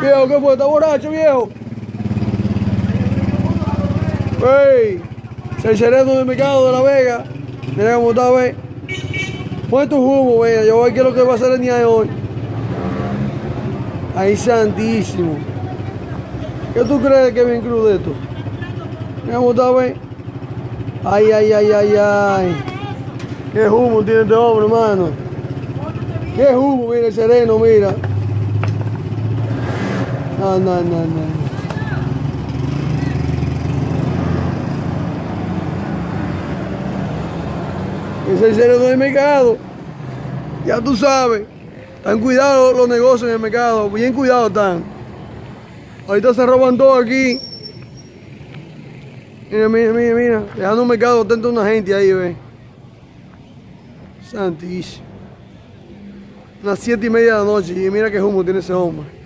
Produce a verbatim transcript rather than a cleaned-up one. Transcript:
Viejo, ¿qué fue? ¿Está borracho, viejo? ¡Ey! El sereno del mercado de La Vega. Mira cómo está, ve. Pon tu jugo, ve. Yo voy a ver qué es lo que va a hacer el día de hoy. Ay, santísimo. ¿Qué tú crees que es bien crudo esto? Mira cómo está, ve. Ay, ay, ay, ay, ay. Qué humo tiene este hombre, hermano. Qué humo, mira el sereno, mira. No, no, no, no. Ese es el sereno del mercado. Ya tú sabes. Están cuidados los negocios en el mercado. Bien cuidados están. Ahorita se roban todo aquí. Mira, mira, mira, mira. Dejando un mercado atento a una gente ahí, ve. Santísimo. Unas siete y media de la noche. Y mira qué humo tiene ese hombre.